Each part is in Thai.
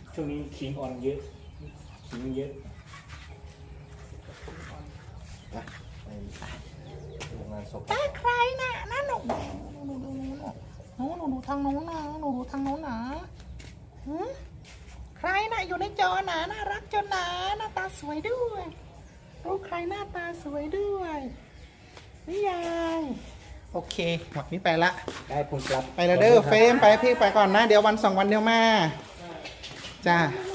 ช่วงนี้ขิงอ่อนเยอะขิงเยอะนะไปโรงงานศพตาใครน่ะนั่นหนูดูทางโน้นนะหนูดูทางโน้นนะใครน่ะอยู่ในจอหนาน่ารักจนหนาหน้าตาสวยด้วยรู้ใครหน้าตาสวยด้วยนี่ยายโอเคหมดนี้ไปละได้ผลกลับไปแล้วเด้อเฟรมไปพี่ไปก่อนนะเดี๋ยววัน2 วันเดียวมาจ้า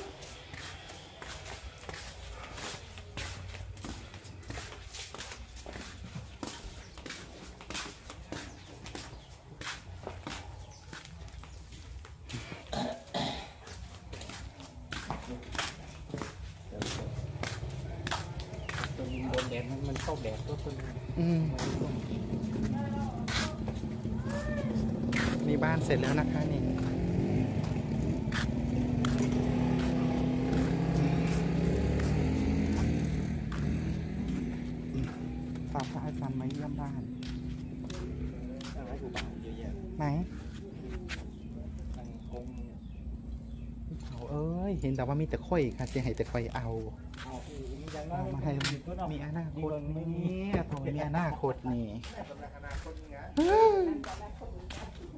ตัวยิงโดนแดดมันเข้าแดดตัวต้นนี่บ้านเสร็จแล้วนะคะนี่ฝากพระอาจารย์มาเยี่ยมบ้านอะไรกูบ้าเยอะแยะไหนทางคงเอาเอ้ยเห็นแต่ว่ามีแต่ค่อยค่ะจะให้แต่ค่อยเอาอย่างนั้นเอามาให้มีอนาคตนี่โถมีอนาคตนี่